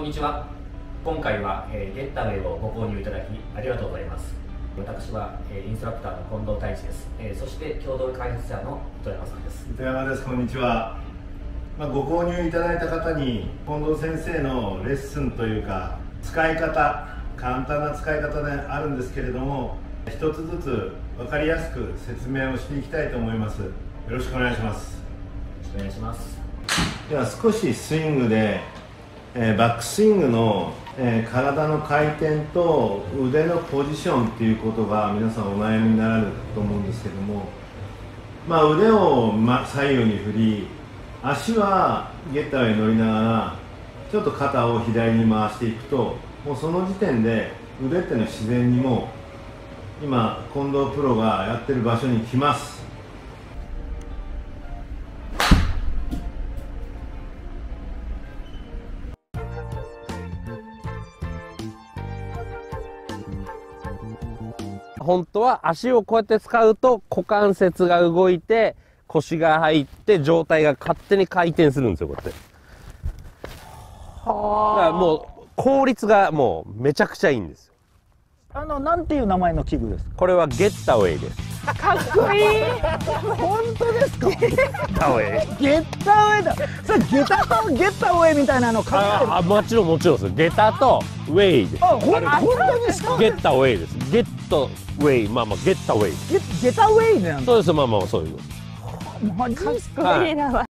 んにちは。今回は、ゲッターウェイをご購入いただきありがとうございます。私は、インストラクターの近藤太一です。そして共同開発者の糸山さんです。 糸山です。こんにちは。ご購入いただいた方に近藤先生のレッスンというか使い方、簡単な使い方であるんですけれども、一つずつ分かりやすく説明をしていきたいと思います。よろしくお願いします。 よろしくお願いします。 では少しスイングで、バックスイングの、体の回転と腕のポジションっていうことが皆さんお悩みになられると思うんですけども、腕を、左右に振り、足はゲッターに乗りながらちょっと肩を左に回していくと、もうその時点で腕っていうのは自然にもう今近藤プロがやってる場所に来ます。 本当は足をこうやって使うと股関節が動いて腰が入って上体が勝手に回転するんですよ、こうやって。だからもう効率がもうめちゃくちゃいいんですよ。 なんていう名前の器具ですか？ これはゲッタウェイです。 かっこいい。本当ですか？ ゲッタウェイ。 ゲッタウェイだ。それゲタとゲッタウェイみたいなのかあ、もちろんもちろんです。ゲタとウェイです。 本当ですか？ ゲッタウェイです。ゲットウェイ、ゲッタウェイ。 ゲタウェイなんだ。 そうです、そういう。 マジっすか？ はいいい名前。